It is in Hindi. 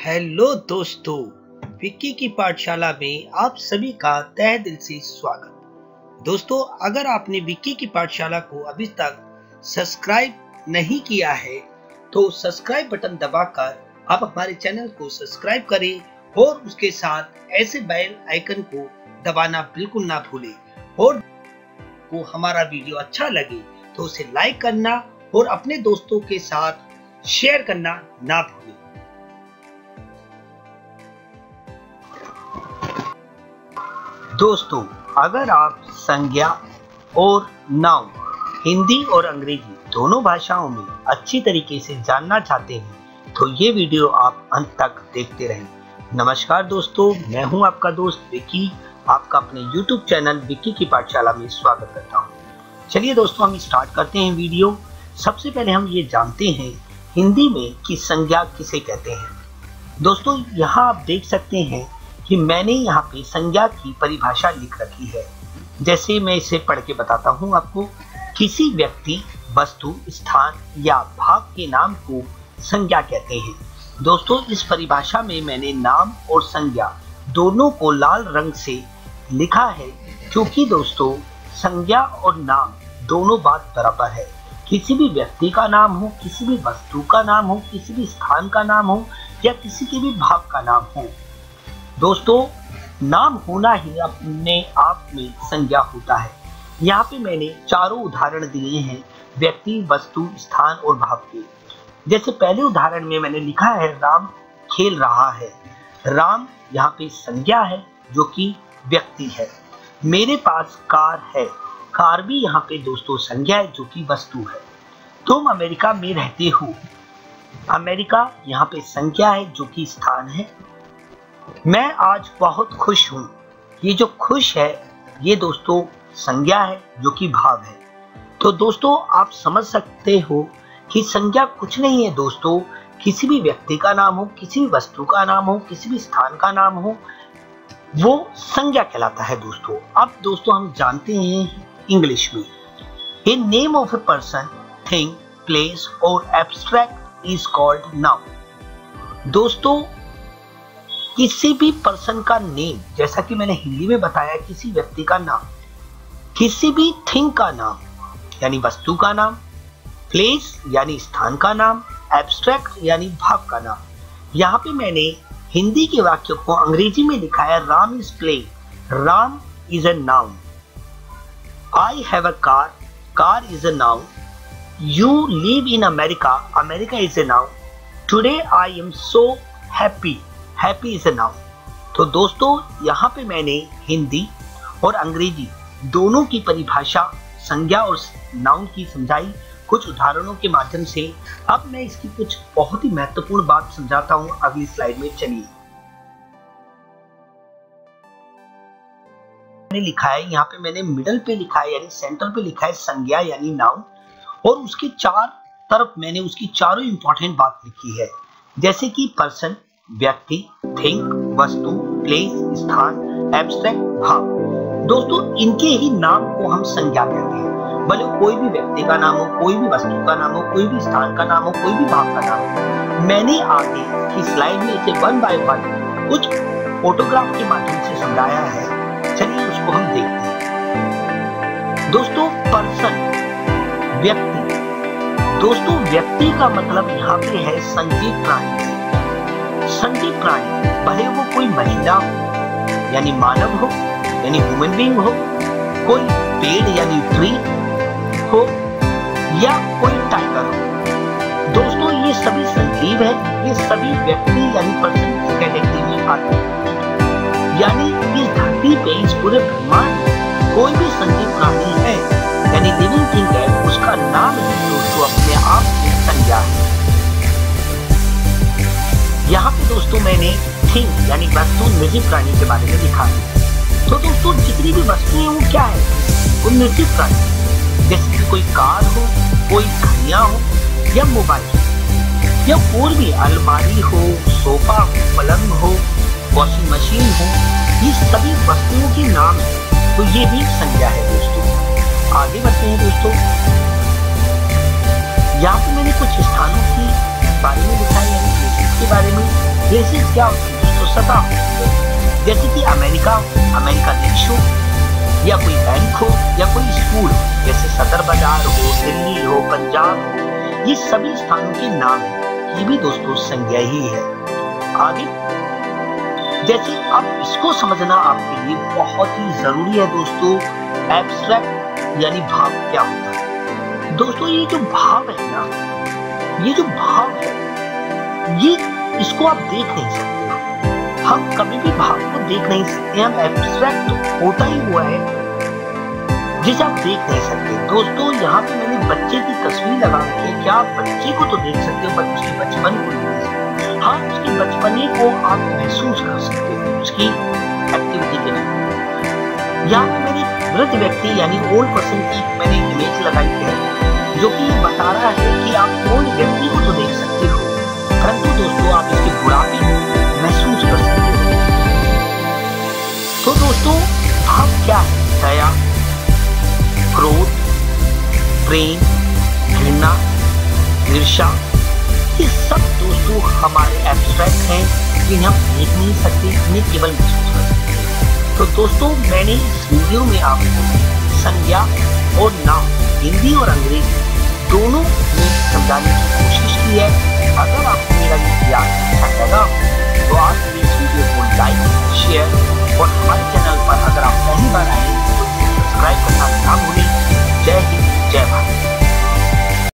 हेलो दोस्तों, विक्की की पाठशाला में आप सभी का तहे दिल से स्वागत। दोस्तों, अगर आपने विक्की की पाठशाला को अभी तक सब्सक्राइब नहीं किया है तो सब्सक्राइब बटन दबाकर आप हमारे चैनल को सब्सक्राइब करें और उसके साथ ऐसे बेल आइकन को दबाना बिल्कुल ना भूलें। और को हमारा वीडियो अच्छा लगे तो उसे लाइक करना और अपने दोस्तों के साथ शेयर करना ना भूलें। दोस्तों, अगर आप संज्ञा और नाउन हिंदी और अंग्रेजी दोनों भाषाओं में अच्छी तरीके से जानना चाहते हैं तो ये वीडियो आप अंत तक देखते रहें। नमस्कार दोस्तों, मैं हूं आपका दोस्त विक्की, आपका अपने YouTube चैनल विक्की की पाठशाला में स्वागत करता हूं। चलिए दोस्तों, हम स्टार्ट करते हैं वीडियो। सबसे पहले हम ये जानते हैं हिंदी में कि संज्ञा किसे कहते हैं। दोस्तों, यहाँ आप देख सकते हैं कि मैंने यहाँ पे संज्ञा की परिभाषा लिख रखी है। जैसे मैं इसे पढ़ के बताता हूँ आपको। किसी व्यक्ति, वस्तु, स्थान या भाव के नाम को संज्ञा कहते हैं। दोस्तों, इस परिभाषा में मैंने नाम और संज्ञा दोनों को लाल रंग से लिखा है क्योंकि दोस्तों संज्ञा और नाम दोनों बात बराबर है। किसी भी व्यक्ति का नाम हो, किसी भी वस्तु का नाम हो, किसी भी स्थान का नाम हो या किसी के भी भाव का नाम हो, दोस्तों नाम होना ही अपने आप में संज्ञा होता है। यहाँ पे मैंने चारों उदाहरण दिए हैं व्यक्ति, वस्तु, स्थान और भाव के। जैसे पहले उदाहरण में मैंने लिखा है राम खेल रहा है। राम यहाँ पे संज्ञा है जो कि व्यक्ति है। मेरे पास कार है। कार भी यहाँ पे दोस्तों संज्ञा है जो कि वस्तु है। तुम अमेरिका में रहते हो। अमेरिका यहाँ पे संज्ञा है जो कि स्थान है। मैं आज बहुत खुश हूं। ये जो खुश है ये दोस्तों संज्ञा है जो कि भाव है। तो दोस्तों आप समझ सकते हो कि संज्ञा कुछ नहीं है दोस्तों, किसी भी व्यक्ति का नाम हो, किसी भी वस्तु का नाम हो, किसी भी स्थान का नाम हो, वो संज्ञा कहलाता है दोस्तों। अब दोस्तों हम जानते हैं इंग्लिश में a name of a person, thing, place और एब्स्ट्रैक्ट इज कॉल्ड नाउन। दोस्तों किसी भी पर्सन का नेम, जैसा कि मैंने हिंदी में बताया, किसी व्यक्ति का नाम, किसी भी थिंग का नाम यानी वस्तु का नाम, प्लेस यानी स्थान का नाम, एब्स्ट्रैक्ट यानी भाव का नाम। यहाँ पे मैंने हिंदी के वाक्य को अंग्रेजी में लिखा है Ram is playing. Ram is a noun. I have a car. Car is a noun. You live in America. America is a noun. Today I am so happy. Happy is a noun. तो दोस्तों यहाँ पे मैंने हिंदी और अंग्रेजी दोनों की परिभाषा संज्ञा और नाउन की समझाई कुछ उदाहरणों के माध्यम से। अब मैं इसकी कुछ बहुत ही महत्वपूर्ण बात समझाता हूं अगली स्लाइड में। चलिए, मैंने लिखा है यहाँ पे, मैंने मिडल पे लिखा है यानी सेंटर पे लिखा है संज्ञा यानी नाउन, और उसके चार तरफ मैंने उसकी चारों इंपॉर्टेंट बात लिखी है। जैसे कि पर्सन, व्यक्ति, थिंग, वस्तु, प्लेस, स्थान, एब्स्ट्रैक्ट, भाव। दोस्तों इनके ही नाम को हम संज्ञा कहते हैं। भले कोई भी व्यक्ति का नाम हो, कोई भी वस्तु का नाम हो, कोई भी स्थान का नाम हो, कोई भी भाव का नाम हो। मैंने आगे की स्लाइड में इसे वन बाय वन कुछ फोटोग्राफ के माध्यम से समझाया है। चलिए उसको हम देखते हैं। दोस्तों पर्सन, व्यक्ति। दोस्तों व्यक्ति का मतलब यहाँ पे है संजीव प्राणी। संजीव प्राणी, भले वो कोई महिला हो यानी मानव हो यानी ह्यूमन बीइंग हो, कोई पेड़ यानी ट्री हो या कोई टाइगर हो। दोस्तों ये सभी संजीव है। ये सभी व्यक्ति यानी पर्सन की कैटेगरी में आते हैं। यानी इस धरती पे, इस पूरे ब्रह्मांड में कोई भी संजीव प्राणी है यानी लिविंग थिंग है, उसका नाम ही दोस्तों अपने आप में संज्ञा है। यहाँ पे दोस्तों मैंने थिंग यानी वस्तु, निर्जीव प्राणी के बारे में लिखा है। तो दोस्तों जितनी भी वस्तुएं वो क्या है, वो निर्जीव प्राणी। जैसे कि कोई कार हो, कोई घड़ियां हो या मोबाइल हो या और भी अलमारी हो, सोफा हो, पलंग हो, वॉशिंग मशीन हो, ये सभी वस्तुओं के नाम है। तो ये भी संज्ञा है दोस्तों। आगे बढ़ते हैं दोस्तों। यहाँ पे मैंने कुछ स्थानों के बारे में लिखा है यानी के बारे में। प्लेसेस क्या होती है दोस्तों, सतह, जैसे कि अमेरिका देश हो, या कोई बैंक हो, या कोई स्कूल हो, जैसे सदर बाजार हो, दिल्ली हो, पंजाब हो, ये सभी स्थानों के नाम है। ये भी दोस्तों संज्ञा ही है। आगे जैसे अब इसको समझना आपके लिए बहुत ही जरूरी है दोस्तों, एब्स्ट्रैक्ट यानी भाव क्या होता है। दोस्तों ये जो भाव है ना, ये जो भाव है, ये इसको आप देख नहीं सकते। हम कभी भी भाव को देख नहीं सकते। हम एब्स्ट्रैक्ट होता ही हुआ है जिसे आप देख नहीं सकते। दोस्तों यहाँ पे मैंने बच्चे की तस्वीर लगा रखी है। क्या आप बच्चे को तो देख सकते हो, बट उसके बचपन को नहीं देख सकते। हाँ, उसके बचपने को आप महसूस कर सकते हो उसकी एक्टिविटी के लिए। यहाँ पे मैंने वृद्ध व्यक्ति यानी ओल्ड पर्सन की मैंने इमेज लगाई है, जो कि ये बता रहा है कि आप ओल्ड व्यक्ति को तो देख सकते हो, परंतु दोस्तों आप इसके बुढ़ापे महसूस कर सकते हो। तो दोस्तों भाव क्या है? दया, क्रोध, प्रेम, घृणा, ईर्ष्या, ये सब दोस्तों हमारे एब्स्ट्रैक्ट हैं, जिन्हें हम देख नहीं सकते, इन्हें केवल महसूस कर सकते हैं। तो दोस्तों मैंने इस वीडियो में आपको संज्ञा और नाम हिंदी और अंग्रेजी दोनों में समझाने की कोशिश की है। अगर आपको मेरा ये ज्ञान अच्छा